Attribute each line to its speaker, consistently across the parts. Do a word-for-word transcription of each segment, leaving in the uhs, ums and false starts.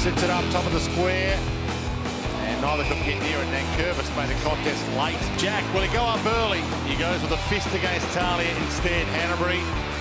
Speaker 1: sits it up top of the square. And neither could get near it. Nankervis made the contest late. Jack, will he go up early? He goes with a fist against Talia instead. Hanbury.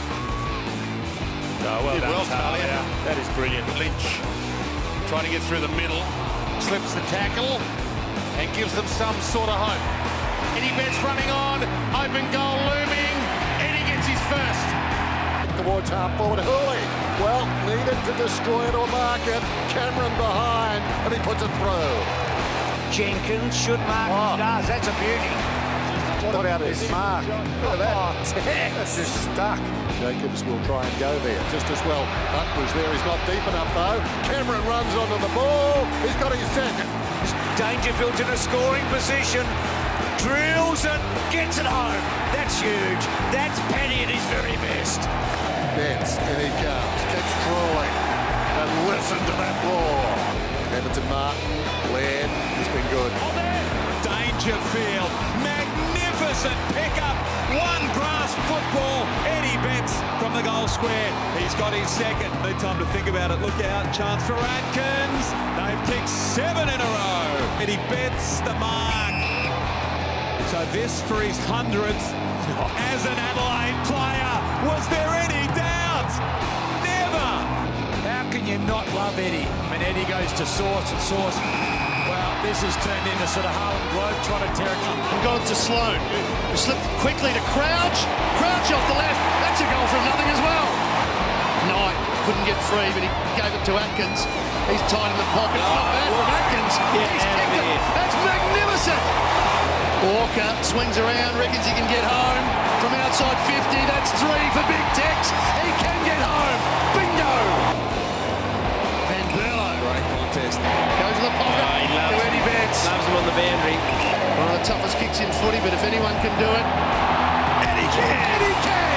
Speaker 2: Oh, well
Speaker 1: Did
Speaker 2: done,
Speaker 1: well, Talia.
Speaker 2: Talia. That is brilliant.
Speaker 1: Lynch trying to get through the middle. Slips the tackle and gives them some sort of hope. Eddie Betts running on. Open goal looming. Eddie gets his first.
Speaker 3: Towards half forward, Hooley. Well, needed to destroy it or mark it. Cameron behind, and he puts it through.
Speaker 4: Jenkins should mark.
Speaker 3: Oh.
Speaker 4: He does. That's a beauty.
Speaker 3: What about his mark? Look at that. Oh, that's just stuck. Jacobs will try and go there just as well. Hunt was there. He's not deep enough, though. Cameron runs onto the ball. He's got his second.
Speaker 4: Dangerfield's in a scoring position. Drills it, gets it home. That's huge. That's Penny at his very best.
Speaker 3: Betts, and he comes. Keeps crawling. And listen to that roar. Edmonton Martin, Laird, has been good.
Speaker 5: Dangerfield, magnificent pickup. One brass football. Eddie Betts from the goal square. He's got his second. No time to think about it. Look out. Chance for Atkins. They've kicked seven in a row. Eddie Betts, the mark. So this for his hundredth as an Adelaide player. Was there any doubt? Never.
Speaker 6: How can you not love Eddie? When Eddie goes to source and source. Well, this has turned into sort of Harlem Globetrotter territory.
Speaker 1: And gone to Sloan. Who slipped quickly to Crouch. Crouch off the left. That's a goal from nothing as well. Knight couldn't get free, but he gave it to Atkins. He's tight in the pocket. It's not bad from Atkins.
Speaker 6: Yeah,
Speaker 1: He's kicked it. That's magnificent. Walker swings around, reckons he can get home. From outside fifty, that's three for Big Tex. He can get home. Bingo! Van Berlo.
Speaker 2: Great contest.
Speaker 1: Goes to the pocket
Speaker 2: Oh, he loves
Speaker 1: to Eddie Betts.
Speaker 2: Loves him on the boundary.
Speaker 1: One of the toughest kicks in footy, but if anyone can do it, Eddie can! Eddie can!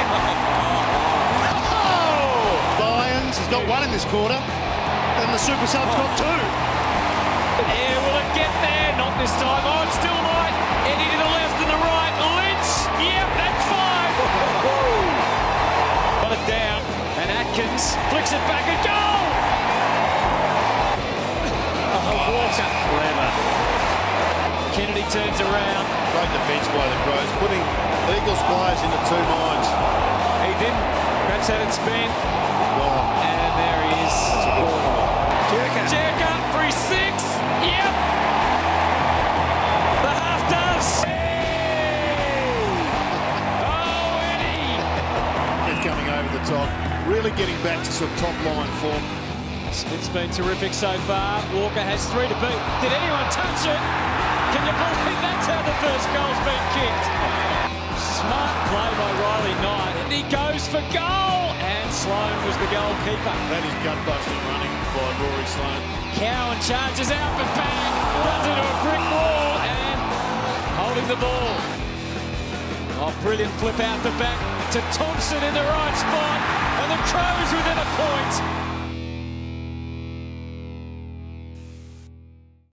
Speaker 1: Oh! Lions has got one in this quarter, and the Super Sub's got two.
Speaker 6: Yeah, will it get there? Not this time. Oh, it still might. Eddie to the left and the right. Lynch. Yep, that's five. Got it down. And Atkins flicks it back and goal. Oh, Walker.
Speaker 2: Clever.
Speaker 6: Kennedy turns around.
Speaker 7: Great defence by the Crows, putting Eagles players into two minds.
Speaker 6: He didn't. Perhaps had it spent.
Speaker 7: Well,
Speaker 6: And there he is.
Speaker 7: Jerker.
Speaker 6: Jerker for his six. Yep. The half does. Oh, Eddie.
Speaker 7: Coming over the top, really getting back to some top line form.
Speaker 6: Smith's been terrific so far. Walker has three to beat. Did anyone touch it? Can you believe that's how the first goal's been kicked? Smart play by Riley Knight. And he goes for goal. And Sloan was the goalkeeper.
Speaker 7: That is gut-busting running by Rory Sloan.
Speaker 6: Cowan charges out for bang. Runs into a brick wall and holding the ball. Oh, brilliant flip out the back to Thompson in the right spot. And the Crows within a point.